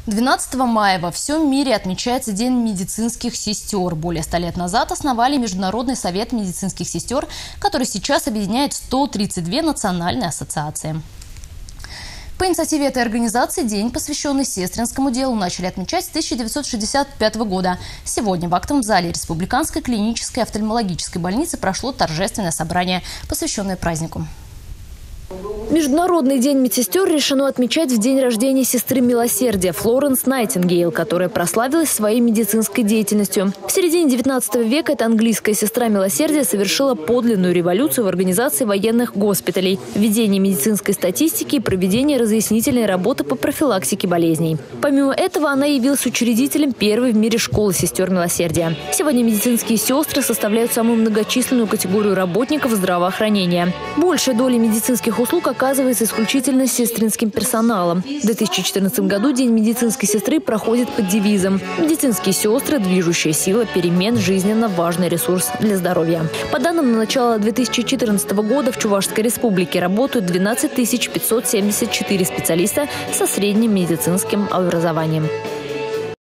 12 мая во всем мире отмечается День медицинских сестер. Более 100 лет назад основали Международный совет медицинских сестер, который сейчас объединяет 132 национальные ассоциации. По инициативе этой организации день, посвященный сестринскому делу, начали отмечать с 1965 года. Сегодня в актовом зале Республиканской клинической офтальмологической больницы прошло торжественное собрание, посвященное празднику. Международный день медсестер решено отмечать в день рождения сестры милосердия Флоренс Найтингейл, которая прославилась своей медицинской деятельностью. В середине 19 века эта английская сестра милосердия совершила подлинную революцию в организации военных госпиталей, введении медицинской статистики и проведении разъяснительной работы по профилактике болезней. Помимо этого, она явилась учредителем первой в мире школы сестер милосердия. Сегодня медицинские сестры составляют самую многочисленную категорию работников здравоохранения. Большая доля медицинских услуг оказывается исключительно сестринским персоналом. В 2014 году День медицинской сестры проходит под девизом «Медицинские сестры – движущая сила перемен, жизненно важный ресурс для здоровья». По данным на начало 2014 года в Чувашской республике работают 12 574 специалиста со средним медицинским образованием.